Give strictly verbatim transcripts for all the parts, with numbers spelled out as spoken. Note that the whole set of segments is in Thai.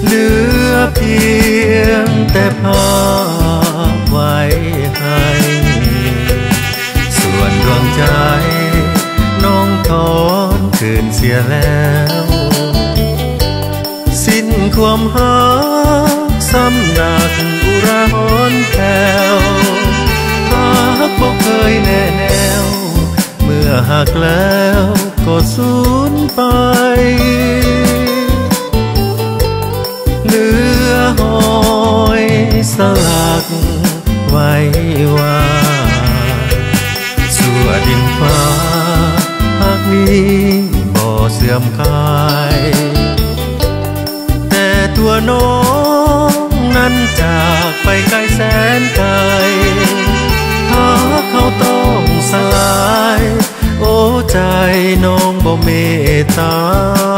เหลือเพียงแต่ภาพไว้ให้ส่วนดวงใจน้องถอนคืนเสียแล้วสิ้นความหาสำหนักอุราหอนแผ่วหากบ่เคยแน่แนวเมื่อหักแล้วก็สูญไปเหลือหอยสลักไว้ว่าสั่วดินฟ้าหักนี้บ่เสื่อมคลายแต่ตัวน้องนั้นจากไปไกลแสนไกลหากเขาต้องสลายโอ้ใจน้องบ่เมตตา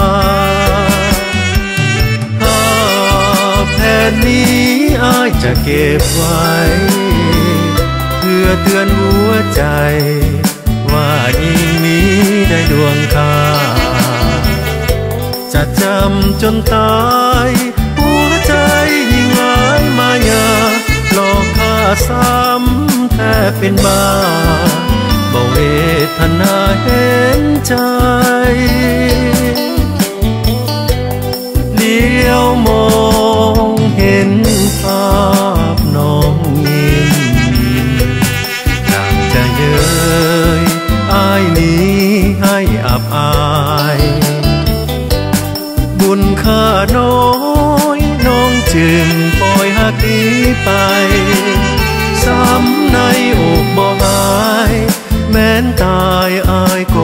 ภาพแผ่นนี้อ้ายจะเก็บไว้เพื่อเตือนหัวใจว่ายิ่งนี้ได้ดวงค่าจะจำจนตายหัวใจยิ่งหลายมายาหลอกข้าซ้ำแทบเป็นบ้าบ่เวทนาเห็นใจเลี้ยวมองเห็นภาพน้องยิ้มดังจะเย้ยอ้ายนี้ให้อับอายบุญค่าน้อยน้องจึงปล่อยหักนี้ไปซ้ำในอกบ่หายแม้นตายอายก็